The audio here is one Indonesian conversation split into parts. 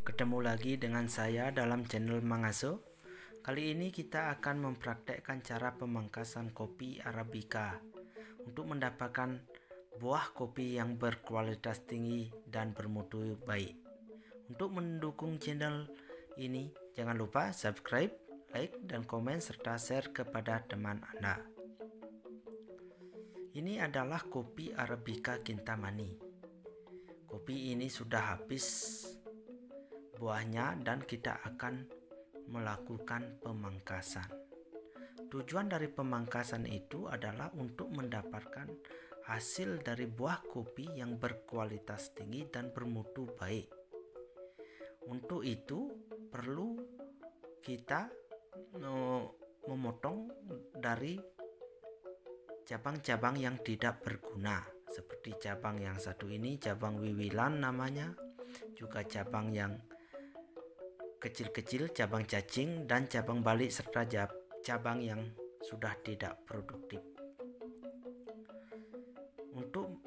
Ketemu lagi dengan saya dalam channel Mangaso. Kali ini kita akan mempraktekkan cara pemangkasan kopi Arabica untuk mendapatkan buah kopi yang berkualitas tinggi dan bermutu baik. Untuk mendukung channel ini, jangan lupa subscribe, like, dan komen serta share kepada teman Anda. Ini adalah kopi Arabica Kintamani. Kopi ini sudah habis buahnya dan kita akan melakukan pemangkasan. Tujuan dari pemangkasan itu adalah untuk mendapatkan hasil dari buah kopi yang berkualitas tinggi dan bermutu baik. Untuk itu perlu kita memotong dari cabang-cabang yang tidak berguna, seperti cabang yang satu ini, cabang wiwilan namanya, juga cabang yang kecil-kecil, cabang cacing, dan cabang balik serta cabang yang sudah tidak produktif. Untuk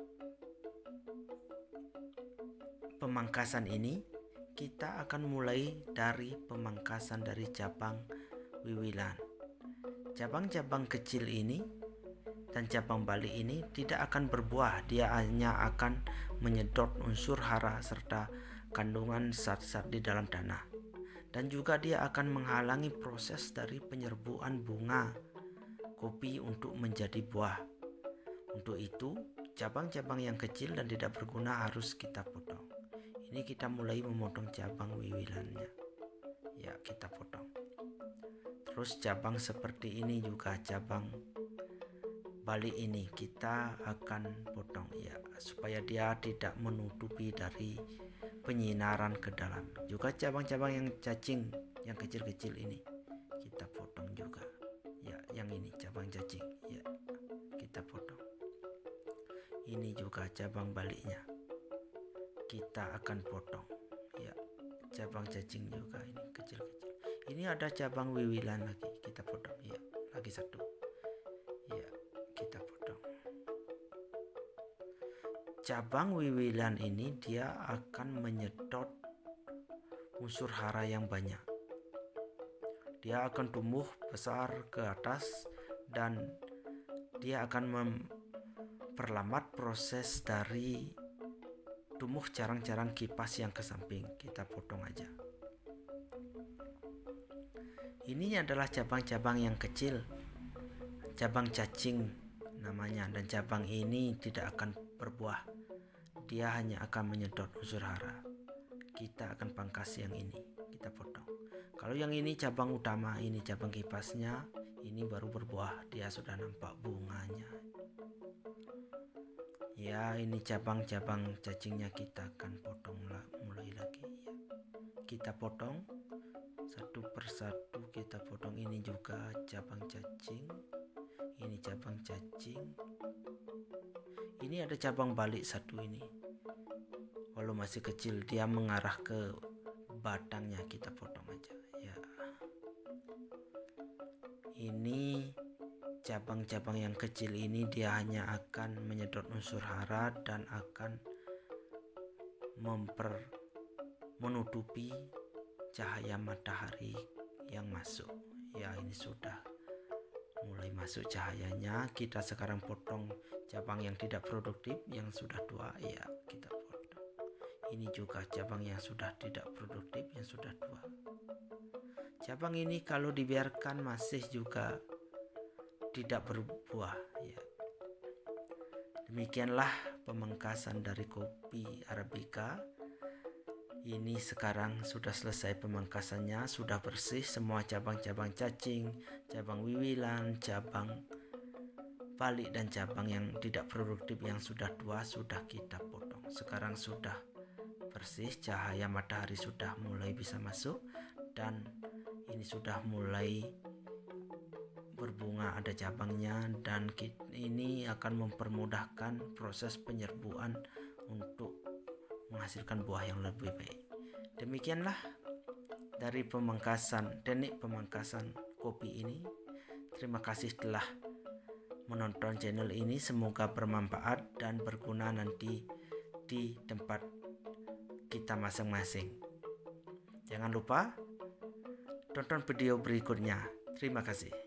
pemangkasan ini kita akan mulai dari pemangkasan dari cabang wiwilan. Cabang-cabang kecil ini dan cabang balik ini tidak akan berbuah, dia hanya akan menyedot unsur hara serta kandungan zat-zat di dalam tanah. Dan juga dia akan menghalangi proses dari penyerbuan bunga kopi untuk menjadi buah. Untuk itu, cabang-cabang yang kecil dan tidak berguna harus kita potong. Ini kita mulai memotong cabang wiwilannya. Ya, kita potong. Terus cabang seperti ini juga, cabang balik ini kita akan potong ya, supaya dia tidak menutupi dari penyinaran ke dalam. Juga cabang-cabang yang cacing yang kecil-kecil ini kita potong juga ya, yang ini cabang cacing ya, kita potong. Ini juga cabang baliknya kita akan potong ya, cabang cacing juga ini kecil-kecil. Ini ada cabang wiwilan lagi, kita potong ya, lagi satu ya, kita potong. Cabang wiwilan ini dia akan menyedot unsur hara yang banyak. Dia akan tumbuh besar ke atas dan dia akan memperlambat proses dari tumbuh carang-carang kipas yang ke samping. Kita potong aja. Ini adalah cabang-cabang yang kecil, cabang cacing namanya, dan cabang ini tidak akan berbuah, dia hanya akan menyedot unsur hara. Kita akan pangkas yang ini, kita potong. Kalau yang ini cabang utama, ini cabang kipasnya, ini baru berbuah, dia sudah nampak bunganya ya. Ini cabang-cabang cacingnya kita akan potong mulai lagi ya. Kita potong satu persatu, kita potong. Ini juga cabang cacing, ini cabang cacing, ini ada cabang balik satu ini, walau masih kecil dia mengarah ke batangnya, kita potong aja ya. Ini cabang-cabang yang kecil ini dia hanya akan menyedot unsur hara dan akan menutupi cahaya matahari yang masuk ya. Ini sudah mulai masuk cahayanya. Kita sekarang potong cabang yang tidak produktif yang sudah tua ya, kita potong. Ini juga cabang yang sudah tidak produktif yang sudah tua. Cabang ini kalau dibiarkan masih juga tidak berbuah ya. Demikianlah pemangkasan dari kopi Arabica. Ini sekarang sudah selesai pemangkasannya, sudah bersih semua cabang-cabang cacing, cabang wiwilan, cabang balik, dan cabang yang tidak produktif yang sudah tua sudah kita potong. Sekarang sudah bersih, cahaya matahari sudah mulai bisa masuk dan ini sudah mulai berbunga, ada cabangnya, dan ini akan mempermudahkan proses penyerbuan untuk menghasilkan buah yang lebih baik. Demikianlah dari teknik pemangkasan kopi ini. Terima kasih telah menonton channel ini, semoga bermanfaat dan berguna nanti di tempat kita masing-masing. Jangan lupa tonton video berikutnya. Terima kasih.